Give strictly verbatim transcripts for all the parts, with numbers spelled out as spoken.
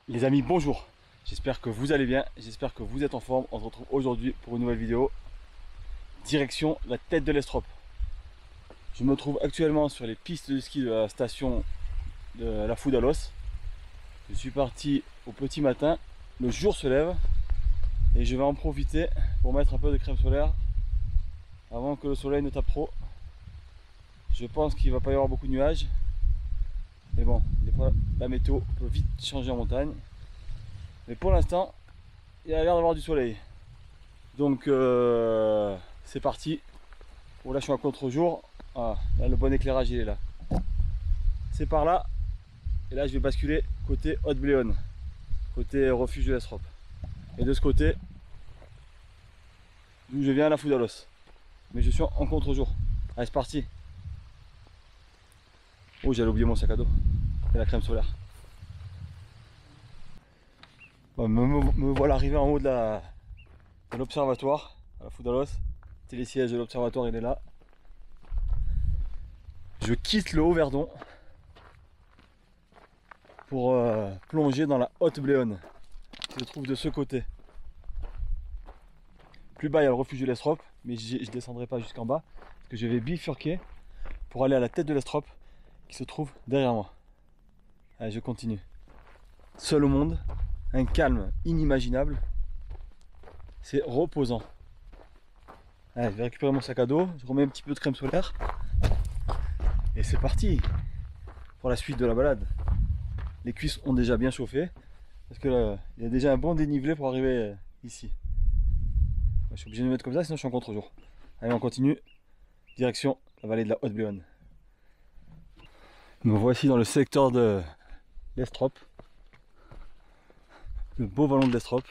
Les amis, bonjour, j'espère que vous allez bien, j'espère que vous êtes en forme. On se retrouve aujourd'hui pour une nouvelle vidéo. Direction la tête de l'Estrop. Je me trouve actuellement sur les pistes de ski de la station de la Foudalos. Je suis parti au petit matin, le jour se lève et je vais en profiter pour mettre un peu de crème solaire avant que le soleil ne tape trop. Je pense qu'il ne va pas y avoir beaucoup de nuages, mais bon, des fois la météo peut vite changer en montagne. Mais pour l'instant, il a l'air d'avoir du soleil. Donc euh, c'est parti. Bon, là je suis à contre-jour. Ah, là le bon éclairage il est là. C'est par là. Et là je vais basculer côté Haute-Bléone, côté refuge de l'Estrop. Et de ce côté, d'où je viens à la Foudalos. Mais je suis en contre-jour. Allez, c'est parti. Oh, j'allais oublier mon sac à dos et la crème solaire. Bon, me, me, me voilà arrivé en haut de la de l'observatoire à la Foudalos. Le télésiège de l'observatoire il est là. Je quitte le Haut-Verdon pour euh, plonger dans la Haute-Bléone qui se trouve de ce côté. Plus bas il y a le refuge de l'Estrop, mais je ne descendrai pas jusqu'en bas parce que je vais bifurquer pour aller à la tête de l'Estrop qui se trouve derrière moi. Allez, je continue. Seul au monde, un calme inimaginable, c'est reposant. Allez, je vais récupérer mon sac à dos, je remets un petit peu de crème solaire et c'est parti pour la suite de la balade. Les cuisses ont déjà bien chauffé parce que là, il y a déjà un bon dénivelé pour arriver ici. Je suis obligé de me mettre comme ça sinon je suis en contre-jour. Allez, on continue, direction la vallée de la Haute-Bléone. Me voici dans le secteur de l'Estrop, le beau vallon de l'Estrop.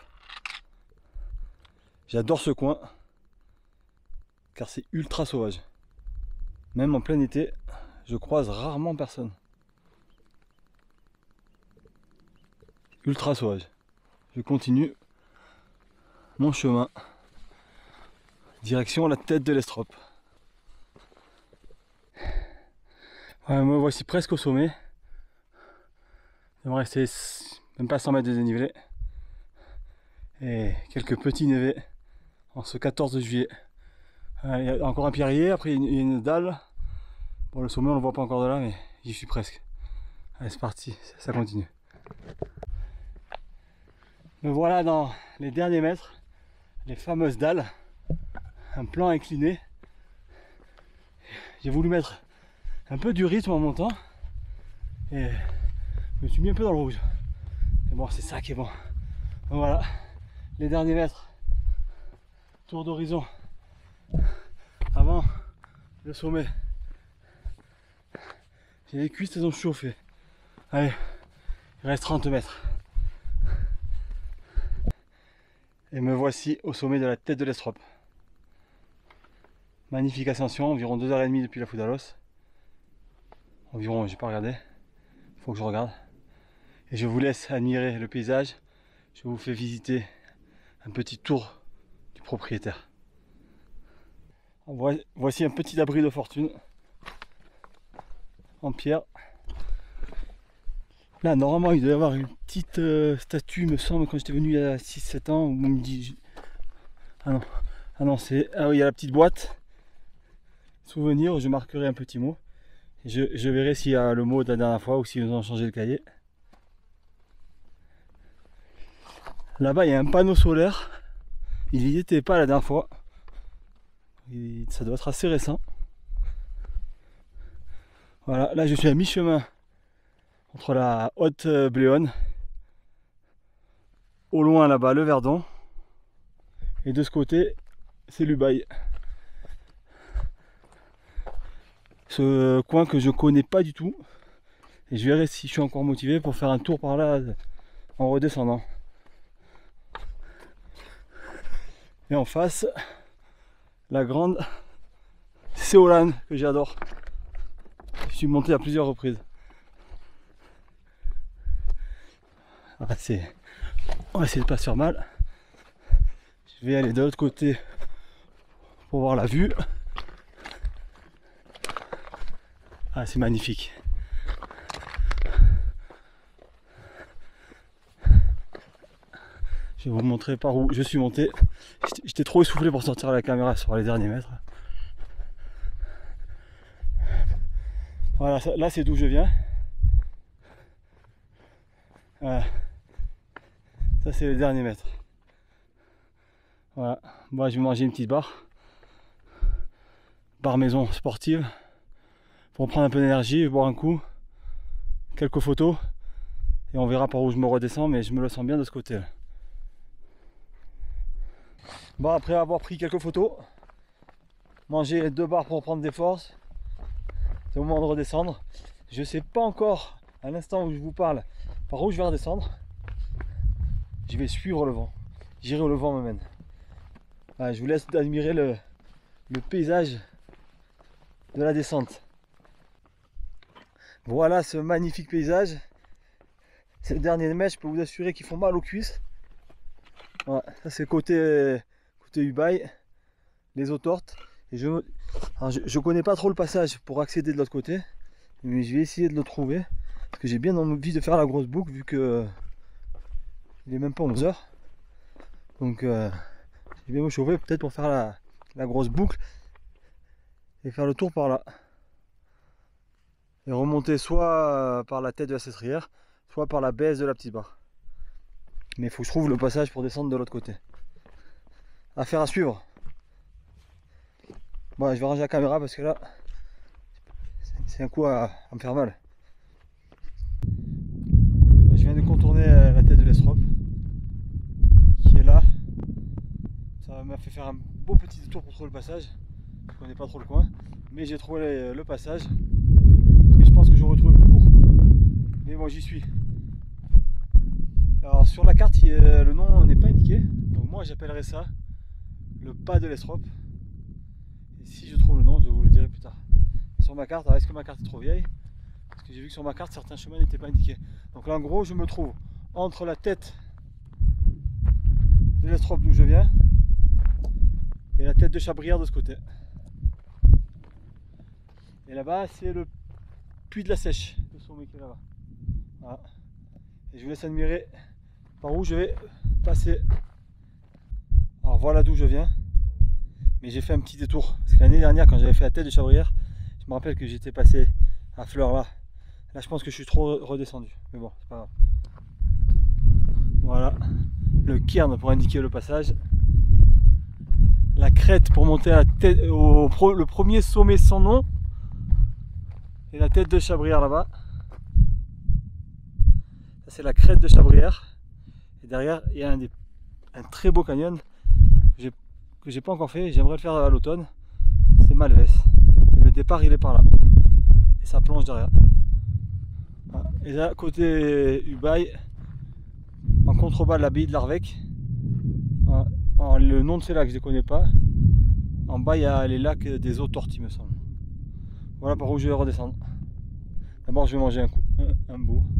J'adore ce coin car c'est ultra sauvage. Même en plein été, je croise rarement personne. Ultra sauvage. Je continue mon chemin direction la tête de l'Estrop. Ouais, me voici presque au sommet. Il me restait même pas cent mètres de dénivelé. Et quelques petits névés en ce quatorze juillet. Il y a encore un pierrier, après il y a une dalle. Bon, le sommet on le voit pas encore de là, mais j'y suis presque. Allez, c'est parti, ça continue. Me voilà dans les derniers mètres, les fameuses dalles. Un plan incliné. J'ai voulu mettre un peu du rythme en montant et je me suis mis un peu dans le rouge. Mais bon, c'est ça qui est bon. Donc voilà, les derniers mètres, tour d'horizon avant le sommet. J'ai les cuisses, elles ont chauffé. Allez, il reste trente mètres. Et me voici au sommet de la tête de l'Estrop. Magnifique ascension, environ deux heures trente depuis la Foudalos. Environ, j'ai pas regardé, il faut que je regarde. Et je vous laisse admirer le paysage. Je vous fais visiter un petit tour du propriétaire. Voici un petit abri de fortune en pierre. Là, normalement, il doit y avoir une petite euh, statue, me semble, quand j'étais venu il y a six sept ans. Où on me dit... Ah non, ah non c'est... Ah oui, il y a la petite boîte. Souvenir, je marquerai un petit mot. Je, je verrai s'il y a le mot de la dernière fois ou s'ils ont changé le cahier. Là-bas, il y a un panneau solaire. Il n'y était pas la dernière fois. Il, ça doit être assez récent. Voilà, là je suis à mi-chemin entre la Haute-Bléone, au loin là-bas le Verdon, et de ce côté c'est l'Ubaye. Ce coin que je connais pas du tout, et je verrai si je suis encore motivé pour faire un tour par là en redescendant. Et en face, la grande Séolane que j'adore. Je suis monté à plusieurs reprises. Ah, c'est... On va essayer de pas se faire mal. Je vais aller de l'autre côté pour voir la vue. Ah, c'est magnifique. Je vais vous montrer par où je suis monté. J'étais trop essoufflé pour sortir la caméra sur les derniers mètres. Voilà, là c'est d'où je viens. Voilà. Ça c'est le dernier mètre. Voilà. Moi je vais manger une petite barre. Barre maison sportive. Pour prendre un peu d'énergie, boire un coup. Quelques photos. Et on verra par où je me redescends, mais je me le sens bien de ce côté là. Bon, après avoir pris quelques photos, manger deux barres pour prendre des forces, c'est au moment de redescendre. Je sais pas encore, à l'instant où je vous parle, par où je vais redescendre. Je vais suivre le vent. J'irai où le vent me mène. Voilà, je vous laisse admirer le, le paysage de la descente. Voilà ce magnifique paysage. Ces derniers mètres, je peux vous assurer qu'ils font mal aux cuisses. Voilà, ça c'est côté, côté Ubaye, les eaux tortes. Et je, alors je, je connais pas trop le passage pour accéder de l'autre côté, mais je vais essayer de le trouver. Parce que j'ai bien envie de faire la grosse boucle vu que il est même pas onze heures. Donc euh, je vais me chauffer peut-être pour faire la, la grosse boucle et faire le tour par là. Et remonter soit par la tête de la Cétrière, soit par la baisse de la petite barre. Mais il faut que je trouve le passage pour descendre de l'autre côté. Affaire à suivre. Bon, je vais ranger la caméra parce que là, c'est un coup à, à me faire mal. Je viens de contourner la tête de l'Estrope, qui est là. Ça m'a fait faire un beau petit détour pour trouver le passage. Je connais pas trop le coin, mais j'ai trouvé le passage. Mais je pense que je retrouve plus court. Mais moi j'y suis. Alors sur la carte, le nom n'est pas indiqué. Donc moi j'appellerais ça le pas de l'Estrope. Et si je trouve le nom, je vous le dirai plus tard. Et sur ma carte, est-ce que ma carte est trop vieille? Parce que j'ai vu que sur ma carte, certains chemins n'étaient pas indiqués. Donc là en gros, je me trouve entre la tête de l'Estrope d'où je viens et la tête de Chabrière de ce côté. Et là-bas, c'est le puits de la Sèche, le sommet qui est là-bas. Voilà. Et je vous laisse admirer par où je vais passer. Alors voilà d'où je viens. Mais j'ai fait un petit détour. Parce que l'année dernière, quand j'avais fait la tête de Chabrière, je me rappelle que j'étais passé à Fleur là. Là, je pense que je suis trop redescendu. Mais bon, c'est pas grave. Voilà. Le cairn pour indiquer le passage. La crête pour monter à la tête, au pro, le premier sommet sans nom. Et la tête de Chabrière là-bas. Ça c'est la crête de Chabrière. Et derrière il y a un, des, un très beau canyon que j'ai pas encore fait. J'aimerais le faire à l'automne. C'est Malves. Et le départ il est par là. Et ça plonge derrière. Voilà. Et là côté Ubaye, en contrebas de l'abbaye de l'Arvec. Voilà. Alors, le nom de ces lacs je ne les connais pas. En bas il y a les lacs des eaux tortes il me semble. Voilà par où je vais redescendre. D'abord je vais manger un coup, un, un bout.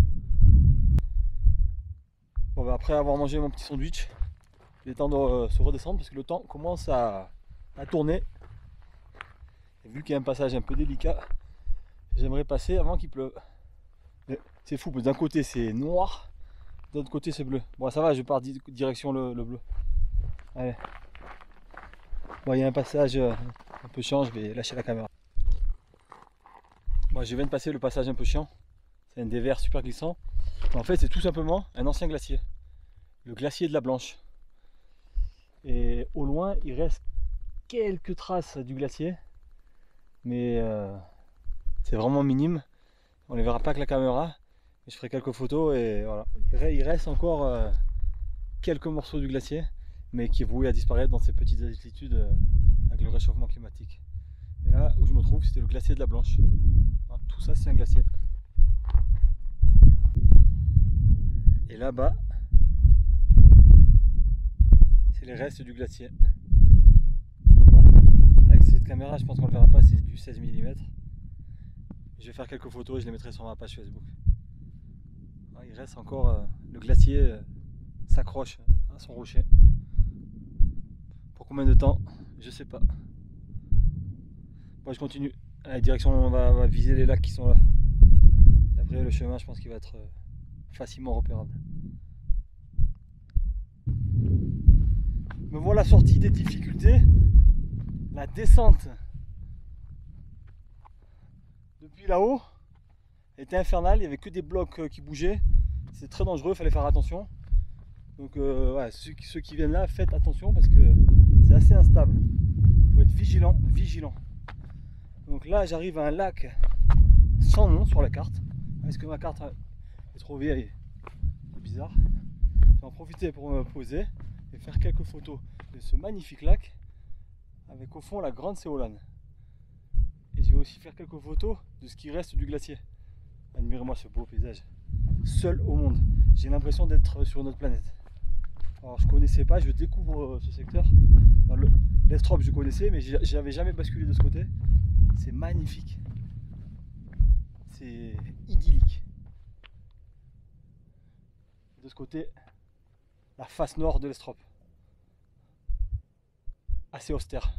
Bon, bah, après avoir mangé mon petit sandwich, il est temps de euh, se redescendre parce que le temps commence à, à tourner. Et vu qu'il y a un passage un peu délicat, j'aimerais passer avant qu'il pleuve. C'est fou, d'un côté c'est noir, de l'autre côté c'est bleu. Bon ça va, je pars di direction le, le bleu. Allez. Bon, il y a un passage euh, un peu chiant, je vais lâcher la caméra. Bon, je viens de passer le passage un peu chiant. C'est un dévers super glissant. En fait, c'est tout simplement un ancien glacier. Le glacier de la Blanche. Et au loin, il reste quelques traces du glacier. Mais euh, c'est vraiment minime. On ne les verra pas avec la caméra. Mais je ferai quelques photos et voilà. Il reste encore euh, quelques morceaux du glacier. Mais qui est voué à disparaître dans ces petites altitudes euh, avec le réchauffement climatique. Et là où je me trouve, c'était le glacier de la Blanche. Voilà, tout ça, c'est un glacier. Et là-bas, c'est les restes du glacier. Voilà. Avec cette caméra, je pense qu'on ne le verra pas, c'est du seize millimètres. Je vais faire quelques photos et je les mettrai sur ma page Facebook. Voilà, il reste encore, euh, le glacier euh, s'accroche à son rocher. Pour combien de temps, je sais pas. Moi je continue. La direction, on va, on va viser les lacs qui sont là. Et après le chemin, je pense qu'il va être facilement repérable. Me voilà sorti des difficultés. La descente depuis là-haut était infernale. Il n'y avait que des blocs qui bougeaient. C'est très dangereux, il fallait faire attention. Donc euh, ouais, ceux, qui, ceux qui viennent là, faites attention parce que c'est assez instable. Il faut être vigilant, vigilant. Donc là, j'arrive à un lac sans nom sur la carte. Est-ce que ma carte est trop vieille? C'est bizarre. Je vais en profiter pour me poser et faire quelques photos de ce magnifique lac avec au fond la grande Séolane. Et je vais aussi faire quelques photos de ce qui reste du glacier. Admirez-moi ce beau paysage. Seul au monde. J'ai l'impression d'être sur notre planète. Alors je connaissais pas, je découvre ce secteur. L'Estrop je connaissais, mais j'avais jamais basculé de ce côté. C'est magnifique. C'est idyllique. De ce côté, la face nord de l'Estrop. Assez austère.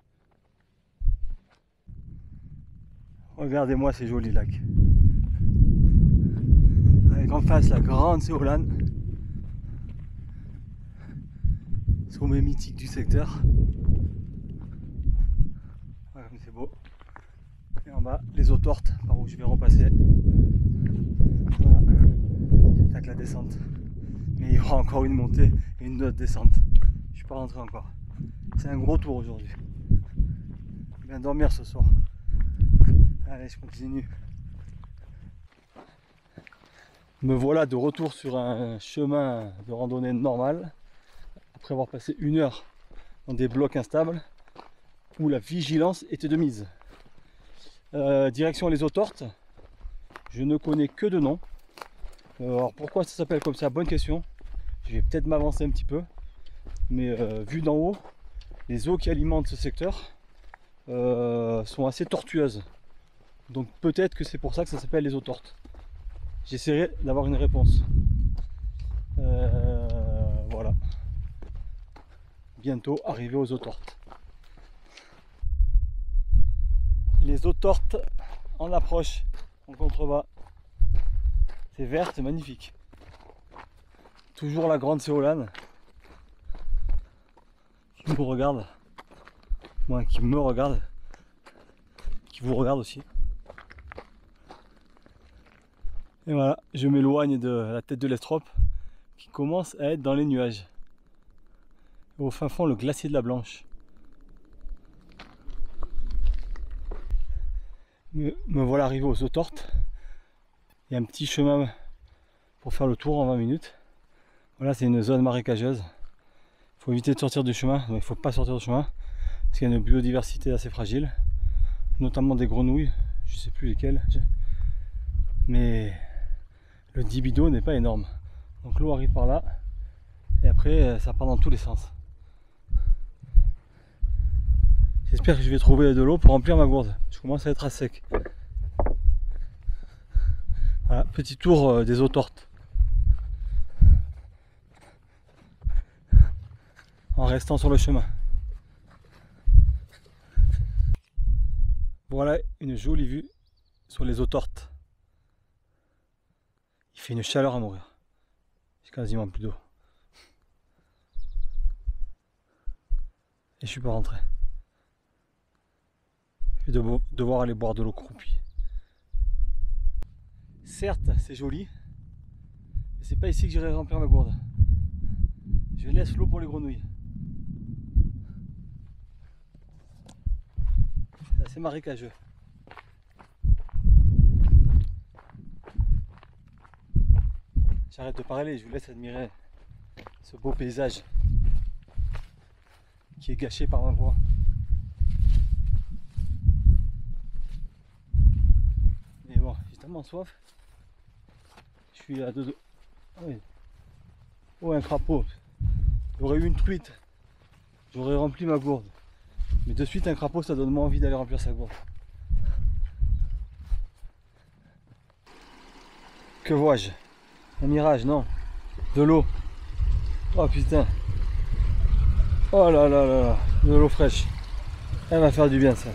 Regardez-moi ces jolis lacs. Avec en face la grande Séolane. Sommet mythique du secteur. Voilà comme c'est beau. Et en bas, les eaux tortes par où je vais repasser. Voilà. J'attaque la descente. Mais il y aura encore une montée et une autre descente. Je suis pas rentré encore. C'est un gros tour aujourd'hui. Je viens dormir ce soir. Allez, je continue. Me voilà de retour sur un chemin de randonnée normal. Après avoir passé une heure dans des blocs instables où la vigilance était de mise. Euh, direction les eaux tortes. Je ne connais que de nom. Euh, alors pourquoi ça s'appelle comme ça? Bonne question. Je vais peut-être m'avancer un petit peu. Mais euh, vu d'en haut, les eaux qui alimentent ce secteur euh, sont assez tortueuses. Donc peut-être que c'est pour ça que ça s'appelle les eaux tortes. J'essaierai d'avoir une réponse. Euh, voilà. Bientôt arrivé aux eaux tortes. Les eaux tortes en approche, en contrebas. C'est vert, c'est magnifique. Toujours la grande Séolane qui nous regarde. Moi, qui me regarde. Qui vous regarde aussi. Et voilà, je m'éloigne de la tête de l'Estrop qui commence à être dans les nuages. Au fin fond, le glacier de la Blanche. Me, me voilà arrivé aux eaux tortes. Il y a un petit chemin pour faire le tour en vingt minutes. Voilà, c'est une zone marécageuse. Il faut éviter de sortir du chemin. Il ne faut pas sortir du chemin parce qu'il y a une biodiversité assez fragile, notamment des grenouilles. Je ne sais plus lesquelles, mais le débit d'eau n'est pas énorme. Donc l'eau arrive par là et après ça part dans tous les sens. J'espère que je vais trouver de l'eau pour remplir ma gourde. Je commence à être à sec. Voilà, petit tour des eaux tortes. En restant sur le chemin. Voilà une jolie vue sur les eaux tortes. Il fait une chaleur à mourir. J'ai quasiment plus d'eau. Et je suis pas rentré. Je vais devoir aller boire de l'eau croupie. Certes, c'est joli, mais c'est pas ici que j'irai remplir ma gourde. Je laisse l'eau pour les grenouilles. C'est assez marécageux. J'arrête de parler, je vous laisse admirer ce beau paysage qui est gâché par ma voix. Mais bon, j'ai tellement soif. Je suis à deux... Ah oui. Oh, un crapaud. J'aurais eu une truite, j'aurais rempli ma gourde. Mais de suite, un crapaud, ça donne moins envie d'aller remplir sa gourde. Que vois-je? Un mirage, non. De l'eau. Oh putain. Oh là là là là. De l'eau fraîche. Elle va faire du bien, ça.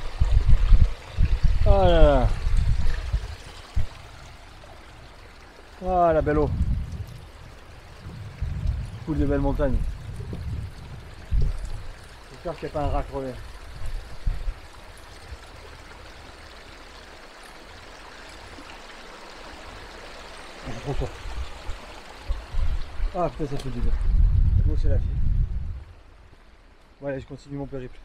Oh là là. Ah, la belle eau. Cool de belles montagnes. J'espère qu'il n'y a pas un rat crevé. Trop chaud. Ah putain, ça fait du bien. L'eau c'est la vie. Bon allez, je continue mon périple.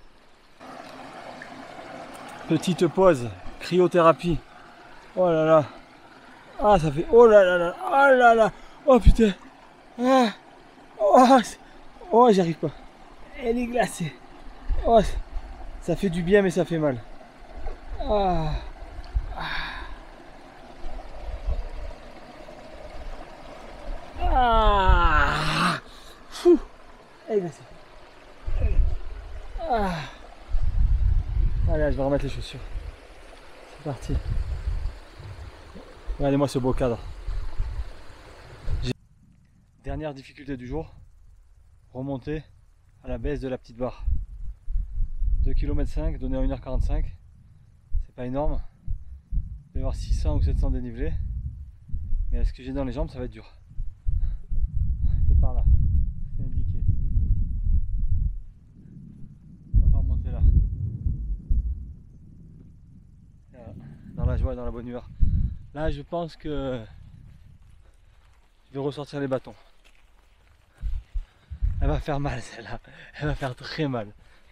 Petite pause, cryothérapie. Oh là là. Ah ça fait... Oh là là là. Oh là là. Oh putain. Ah. Oh, oh j'y arrive pas. Elle est glacée. Oh, ça fait du bien mais ça fait mal. Ah. Ah. Fou. Elle est glacée. Ah. Allez, je vais remettre les chaussures. C'est parti. Regardez-moi ce beau cadre. Dernière difficulté du jour. Remonter à la baisse de la petite barre. deux kilomètres cinq donné en une heure quarante-cinq. C'est pas énorme. Il va y avoir six cents ou sept cents dénivelés. Mais avec ce que j'ai dans les jambes, ça va être dur. C'est par là. C'est indiqué. On va remonter là. Voilà. Dans la joie et dans la bonne humeur. Là, je pense que je vais ressortir les bâtons. Elle va faire mal celle-là. Elle va faire très mal.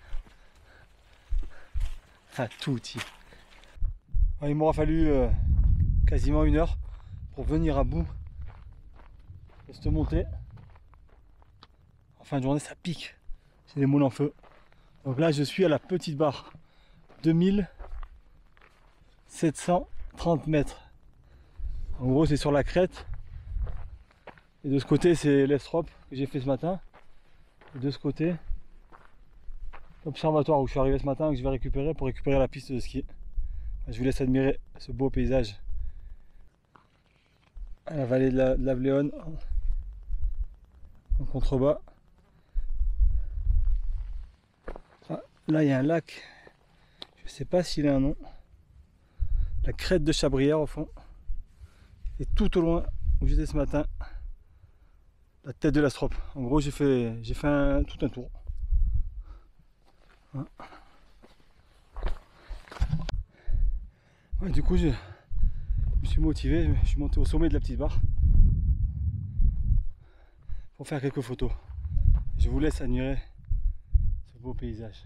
À tout outil. Il m'aura fallu euh, quasiment une heure pour venir à bout de cette montée. En fin de journée, ça pique. J'ai les moules en feu. Donc là, je suis à la petite barre. deux mille sept cent trente mètres. En gros, c'est sur la crête. Et de ce côté, c'est l'estrope que j'ai fait ce matin. Et de ce côté, l'observatoire où je suis arrivé ce matin, que je vais récupérer pour récupérer la piste de ski. Je vous laisse admirer ce beau paysage à la vallée de la, de la Vléone en contrebas. Ah, là, il y a un lac. Je ne sais pas s'il a un nom. La crête de Chabrière au fond. Et tout au loin où j'étais ce matin, la tête de l'Astrope. En gros, j'ai fait, j'ai fait un, tout un tour. Ouais, du coup, je, je me suis motivé. Je suis monté au sommet de la petite barre pour faire quelques photos. Je vous laisse admirer ce beau paysage.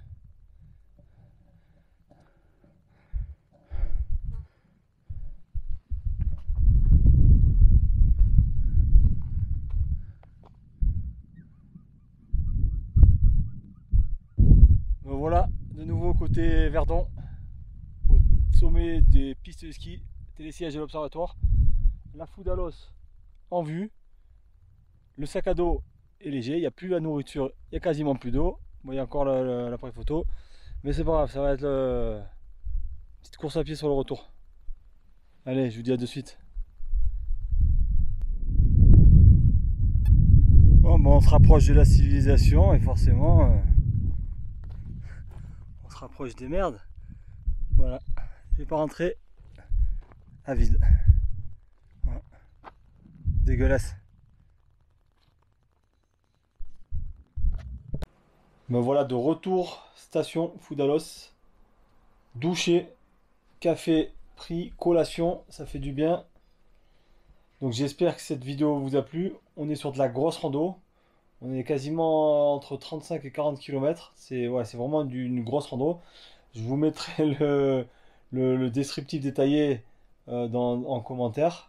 Me voilà de nouveau côté Verdon, au sommet des pistes de ski, télésiège de l'observatoire. La Foudalos en vue. Le sac à dos est léger, il n'y a plus la nourriture, il n'y a quasiment plus d'eau. Bon, il y a encore l'appareil photo, mais c'est pas grave, ça va être le... petite course à pied sur le retour. Allez, je vous dis à de suite. Bon, bon, on se rapproche de la civilisation et forcément euh, on se rapproche des merdes. Voilà, je vais pas rentrer à vide. Voilà. Dégueulasse. Me voilà de retour, station Foudalos, douché, café pris, collation, ça fait du bien. Donc j'espère que cette vidéo vous a plu. On est sur de la grosse rando, on est quasiment entre trente-cinq et quarante kilomètres, c'est ouais, c'est vraiment une grosse rando. Je vous mettrai le, le, le descriptif détaillé euh, dans, en commentaire.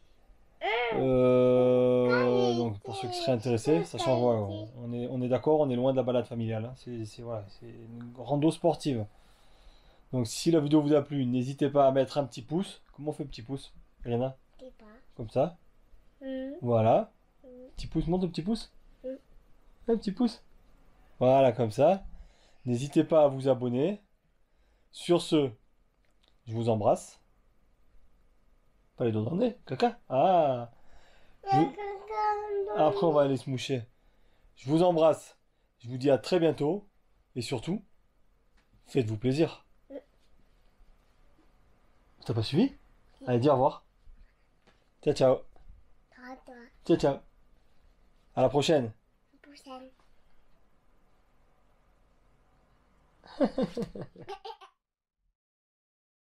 Euh, donc pour ceux qui seraient intéressés, sachant ouais, on est, on est d'accord, on est loin de la balade familiale, hein. C'est voilà, c'est une rando sportive. Donc si la vidéo vous a plu, n'hésitez pas à mettre un petit pouce. Comment on fait petit pouce, Elena? Comme ça. Mm. Voilà. Mm. Petit pouce, monte un petit pouce. Mm. Un petit pouce. Voilà, comme ça. N'hésitez pas à vous abonner. Sur ce, je vous embrasse. Pas les doigts dans le nez, caca. Ah. Je... Après, on va aller se moucher. Je vous embrasse. Je vous dis à très bientôt. Et surtout, faites-vous plaisir. T'as pas suivi? Allez, dis au revoir. Ciao, ciao. toi. Ciao, ciao. À la prochaine. À la prochaine.